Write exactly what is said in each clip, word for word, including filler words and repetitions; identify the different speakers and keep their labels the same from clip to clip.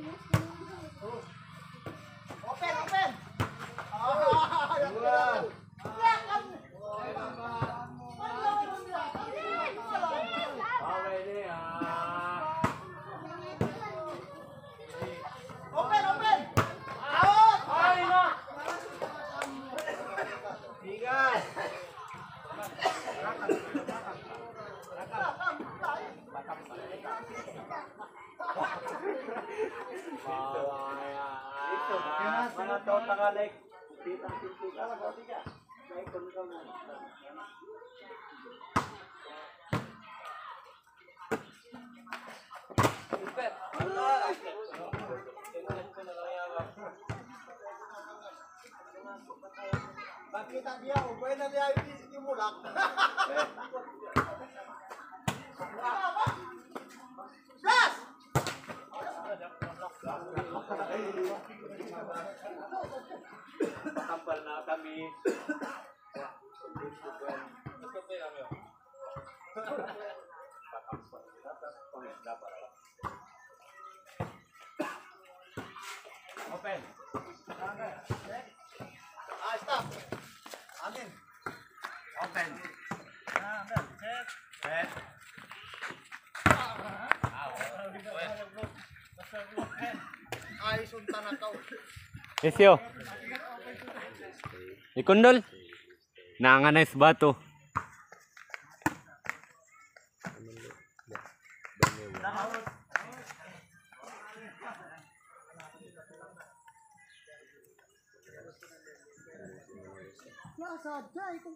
Speaker 1: Open, open. Ah, dua. Ya kan. Open, open. Out. Ay, no. Tiga. Mana tahu tanggal naik di pintu kalau kau tiga naik pun kau naik. Bakit dia ubay na dia di mulak. Plus. Tampal na kami. Open. Ah, stop. Amin. Open. Ah, check. Check. Ay, sunta na kau.
Speaker 2: Esyo. Ikundol. Nanganay sa bato.
Speaker 1: Ya saja itu.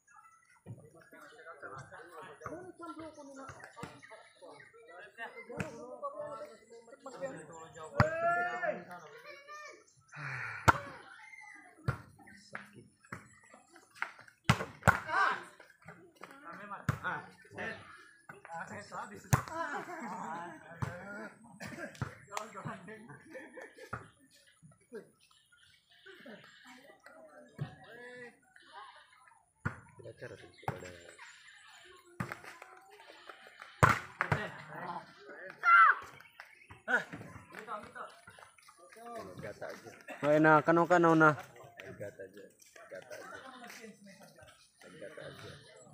Speaker 1: Boleh campur ko nila.
Speaker 2: Cara kepada gata aja. Oh, enak kano-kano na. Gata aja. Gata aja. Gata aja.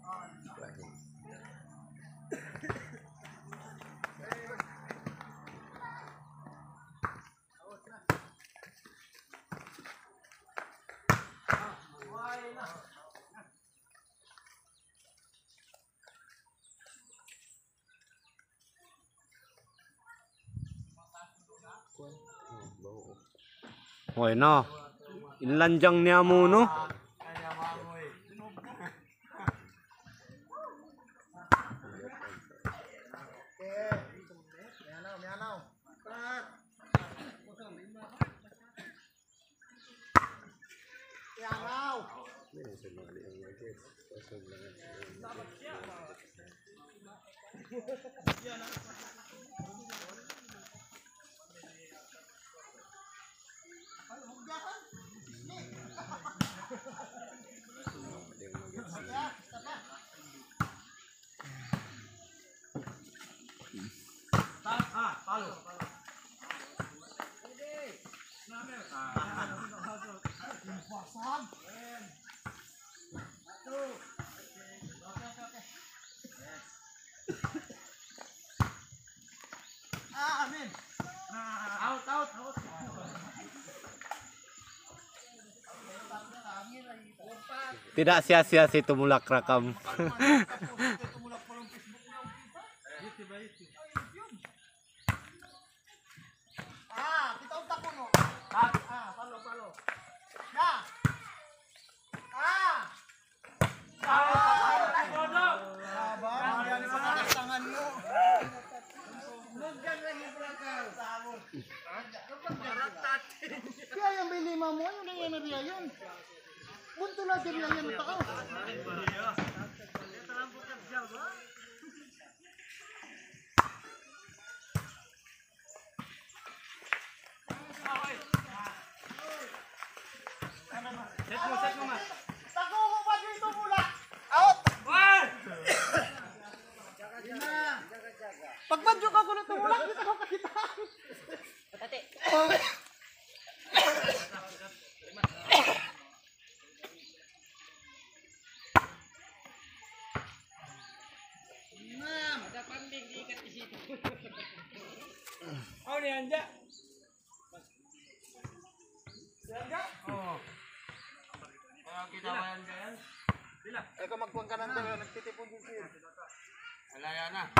Speaker 2: Hoy no. Inlanjang niya mo no.
Speaker 1: Ah, amin. Out, out, out.
Speaker 2: Tidak sia-sia si tumulak rakam.
Speaker 1: Ah, kita utak kuno. Ah, palo, palo. Ya. Ah. Ah, bodoh. Abang, jangan pakai tangan mo. Mugdan lagi belakang. Sabon. Kaya yang beli mamu ano na yan na yan. Bunto lang din yan yung tao. Set mo, set mo ma. Tako mo pa dito mula. Out. Pag badyo ka ko na tumulak, dito ko kakita. Oh, ni anja. Anja? Oo. Kaya kita wayan kayan. Bila? Eh kung magkuhan ka ng dalawa, nagtitipon din siya. Wala yan na.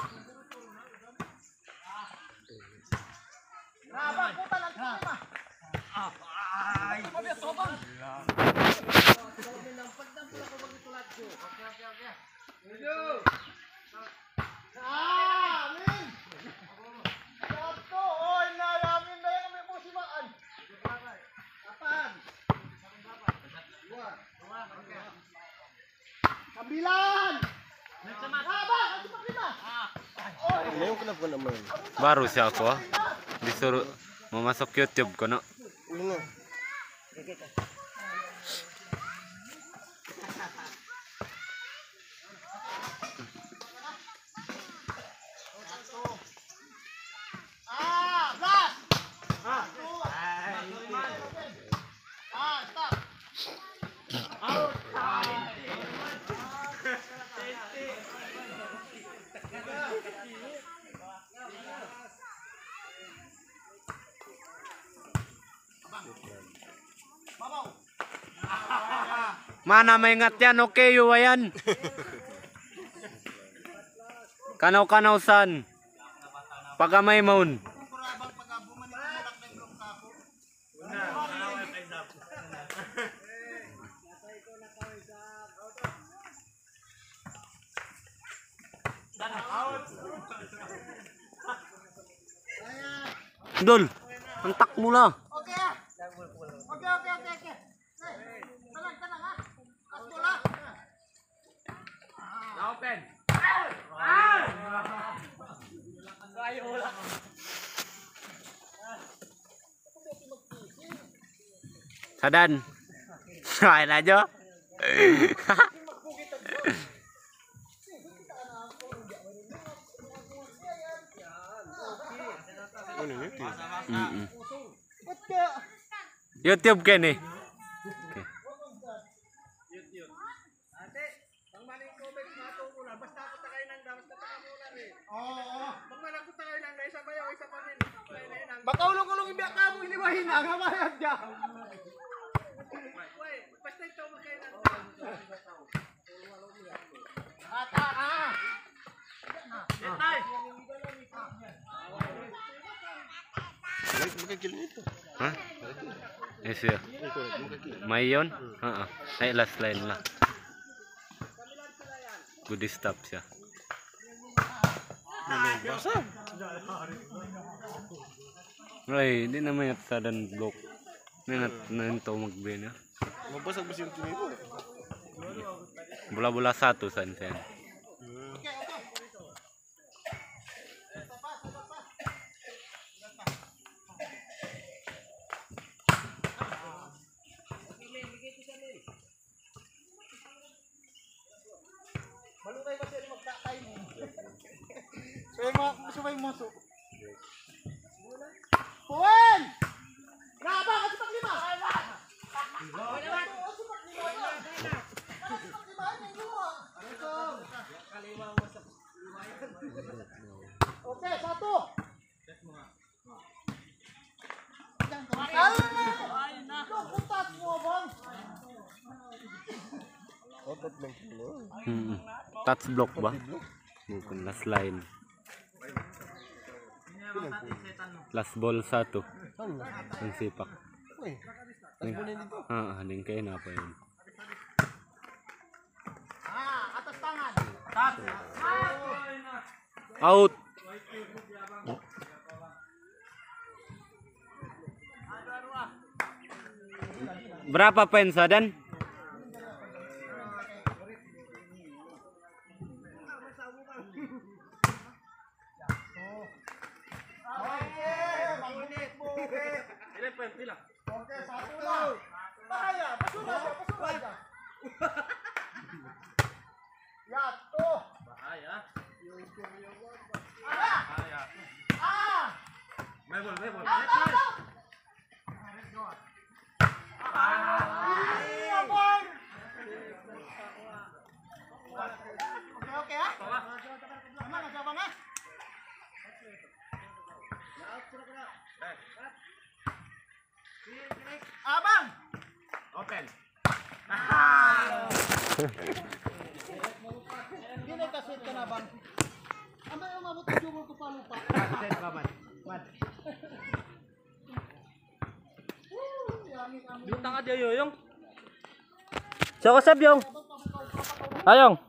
Speaker 1: Nabang puta lang ito ma. Ay! Kami ang sobang! Okay, okay, okay. Hello! Ah! Amin! Sakto! Oy! Nayamin na yan kami po si Maan! Kapan? Dua! Dua! Kambilan! Haba! Kasi paklima!
Speaker 3: Ngayon ko na po naman.
Speaker 2: Baru siya ako ah. Disuruh memasuk YouTube ko no.
Speaker 3: Uy na.
Speaker 1: Ah! Blast! Ah! Ah! Stop! Out!
Speaker 2: Mana maingat yan, okay yuwayan. Kanaw-kanaw san. Pagamay maun. Dol, antak mo na.
Speaker 1: Okay ah. Okay, okay, okay, okay. Hey, tenang, tenang ah. Kas bola. Open. Ah! Sayo ulang.
Speaker 2: Sadan. Main aja.
Speaker 3: Ano yun?
Speaker 2: Mm-mm. YouTube ka ni. Okay.
Speaker 1: Ate, pang maning comment mato muna. Basta ako takay nang damas na taka muna rin. Oo. Pag malang ko takay nang isa ba yung isa pa rin. Baka ulong-ulong ibiyak ka mo iniwahin na. Kamayag dyan. Wait, basta ito magkain na. Ata, ah! Etay!
Speaker 3: Like, magkakilin ito.
Speaker 2: Hah? Yes ya. Mayon? Heeh. Ay last line lah. Good stop siya.
Speaker 3: Basag.
Speaker 2: Ay, di naman yata sadan block. Nanat nanto magbena.
Speaker 3: Mabasag ba siyang tumibo?
Speaker 2: Bola-bola satu san sen.
Speaker 1: Malutay ba siya magkakay mo? Sabay mo, sabay mo so. Puwen! Graba kasi paglima! Okay, satu. Ay, na. Putas mo, bang.
Speaker 3: Otot lang kilo.
Speaker 2: Hmm. Touch block ba? Bukan last line. Last ball satu.
Speaker 3: Ano?
Speaker 2: Ang sipak.
Speaker 3: Uy, nagpunin dito.
Speaker 2: Ah, haling kayo na pa yun.
Speaker 1: Ah, atas tangan. Atas.
Speaker 2: Out! Berapa pensa dan?
Speaker 1: Oke, satu lah. Bahaya, basura aja, basura aja. Ya, tuh. Bahaya. Ah! Ah! Mebol, mebol. Out, out, out. Ay, abang! Okay, okay ha? Tama, nagsabang ha? Abang! Open. Hindi na kasit ka na bang? Ang may umabot ng jumol ko pa lupa. Kasit ka man. Man.
Speaker 2: Siya ko sab yung. Ayong.